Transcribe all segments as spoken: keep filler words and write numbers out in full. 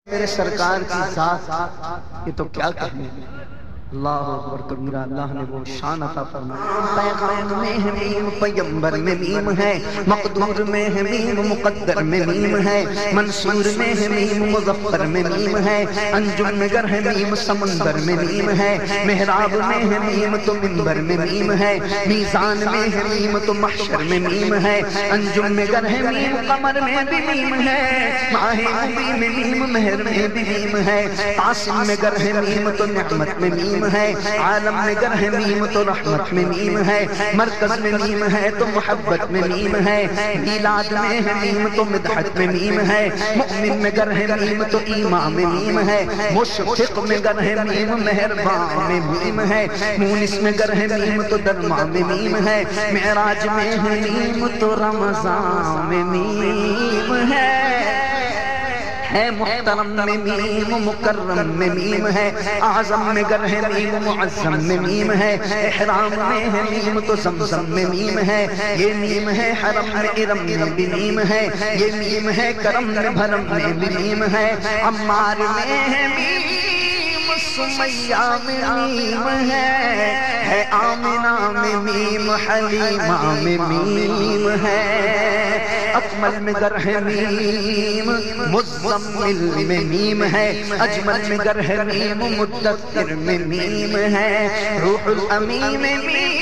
میرے سرکار کی ذات یہ تو کیا کہنے اللہ اکبر کبیرہ۔ اللہ نے وہ شان عطا فرمایا، پیغام میں ہے میم، پیغمبر میں میم ہے، مقدور میں ہے میم، مقدر میں میم ہے، منصور میں ہے میم، مظفر میں میم ہے، انجم میں گر ہے میم، سمندر میں میم ہے، محراب میں ہے میم تو منبر میں میم ہے، میزان میں ہے میم تو محشر میں میم ہے، انجم میں گر ہے میم، قمر میں بھی میم ہے، ماہ مبین میں میم، مہر میں بھی میم ہے، قاسم میں گر ہے میم تو نعمت میں میم ہے، عالم میں گر ہے میم تو رحمت میں میم ہے، مرکز میں میم ہے تو محبت میں میم ہے، میلاد میں ہے میم تو مدحت میں میم ہے، مؤمن میں گر ہے میم تو ایمان میں میم ہے، مشفق میں گر ہے میم، مہربان میں میم ہے، مونس میں گر ہے میم تو درمان میں میم ہے، معراج میں ہے میم تو رمضان میں میم ہے، ہے محترم میں میم، مکرم میں میم ہے، اعظم میں گر ہے میم، معظم میں میم ہے، احرام میں ہے میم تو زمزم میں میم ہے، یہ میم ہے حرم میں ارم میں بھی میم ہے، یہ میم ہے کرم میں بھرم میں بھی میم ہے، عمار میں ہے میم، سمیہ میں میم ہے، ہے آمنہ میں میم، حلیمہ میں میم ہے، اکمل میں گر ہے میم، مزمل میں میم ہے، اجمل میں گر ہے میم، مدثر میں میم ہے، روح الامین میں میم،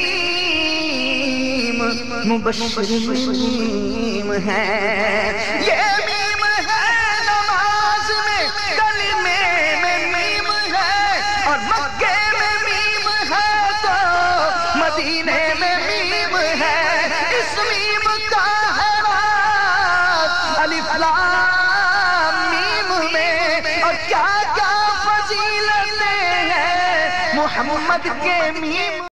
مبشر میں میم ہے، یہ میم ہے نماز میں، کلمے میں میم ہے، اور مکے میں میم ہے تو مدینے میں میم ہے، اس میم کا الف لام میم میں اور کیا کیا فضیلتیں ہیں محمد کے میم